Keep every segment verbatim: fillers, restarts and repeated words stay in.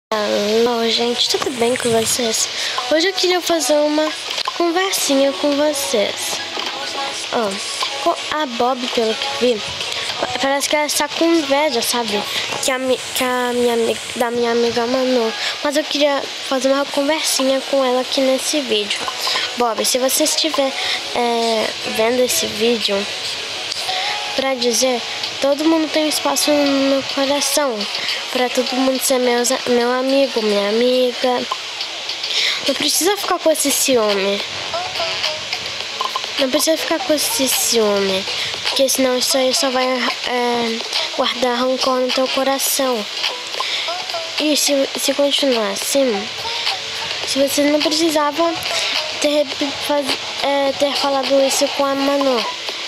Alô, gente, tudo bem com vocês? Hoje eu queria fazer uma conversinha com vocês. Ó, com a Bob, pelo que vi, parece que ela está com inveja, sabe? Que a, que a minha amiga, da minha amiga Manu. Mas eu queria fazer uma conversinha com ela aqui nesse vídeo. Bob, se você estiver é, vendo esse vídeo, pra dizer, todo mundo tem espaço no meu coração, pra todo mundo ser meus, meu amigo, minha amiga. Não precisa ficar com esse ciúme. Não precisa ficar com esse ciúme, porque senão isso aí só vai é, guardar rancor no teu coração. E se, se continuar assim, se você não precisava ter, faz, é, ter falado isso com a Manu.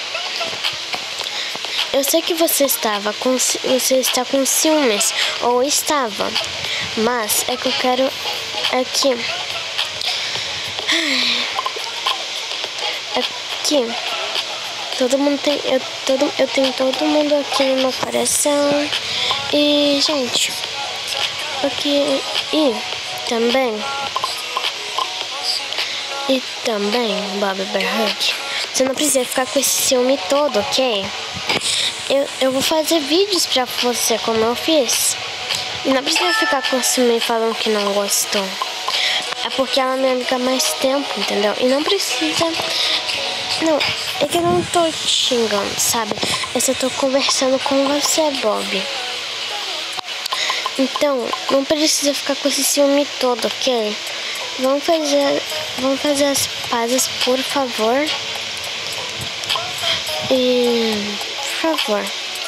Eu sei que você estava com, você está com ciúmes, ou estava, mas é que eu quero é que é que todo mundo tem eu todo eu tenho todo mundo aqui no meu coração e gente, aqui e também e também Bob Berhug, você não precisa ficar com esse ciúme todo, ok? Eu, eu vou fazer vídeos pra você, como eu fiz. E não precisa ficar com ciúme falando que não gostou. É porque ela me amiga há mais tempo, entendeu? E não precisa... Não, é que eu não tô te xingando, sabe? Eu só tô conversando com você, Bob. Então, não precisa ficar com esse ciúme todo, ok? Vamos fazer, vamos fazer as pazes, por favor. E... por favor.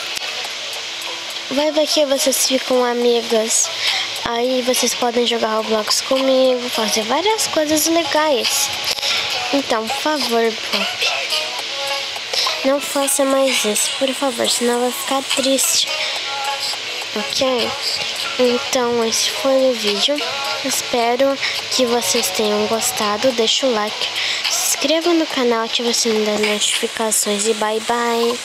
Vai ver que vocês ficam amigas. Aí vocês podem jogar Roblox comigo, fazer várias coisas legais. Então, por favor, Bob, não faça mais isso, por favor, senão vai ficar triste. Ok? Então, esse foi o vídeo. Espero que vocês tenham gostado. Deixa o like, se inscreva no canal, ative o sininho das notificações e bye bye.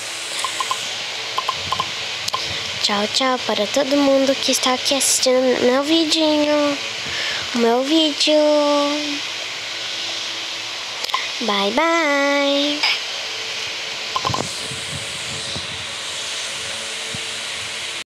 Tchau, tchau para todo mundo que está aqui assistindo meu vidinho. O meu vídeo. Bye, bye.